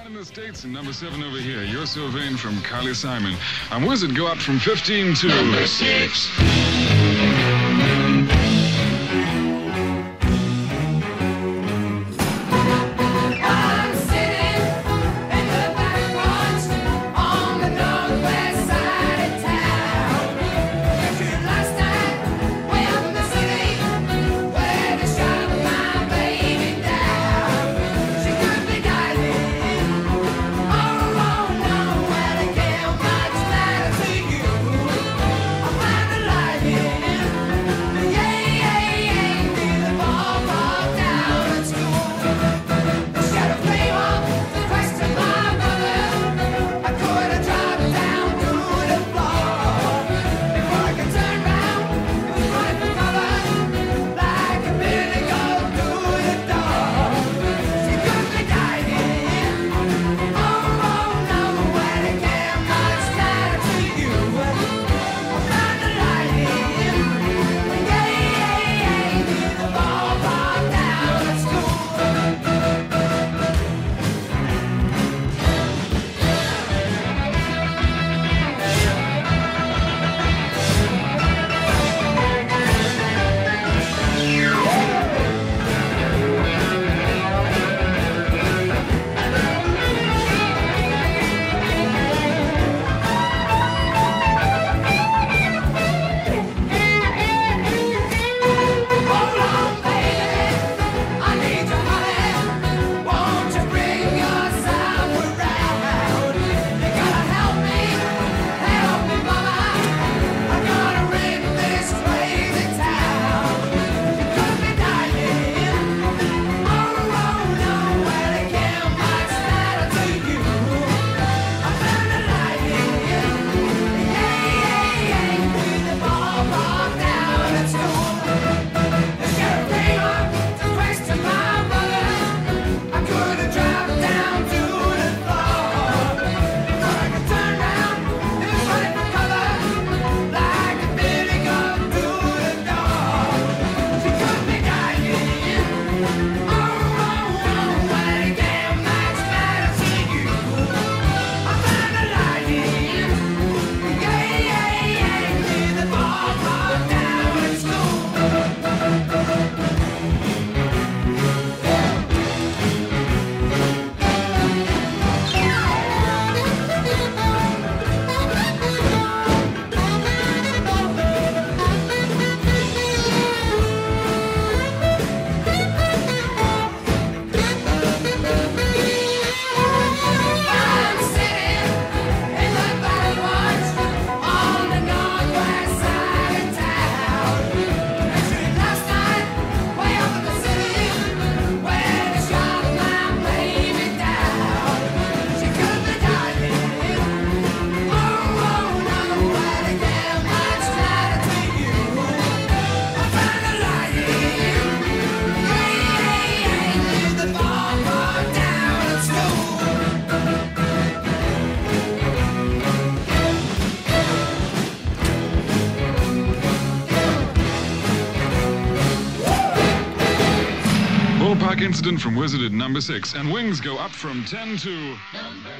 1 in the States and number 7 over here. You're So Vain from Carly Simon. Wizard go up from 15 to number 6. Ballpark Incident from Wizard at number 6. And Wings go up from 10 to number